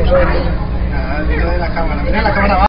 puso en el... Nada, mira de la cámara. Mira la cámara abajo.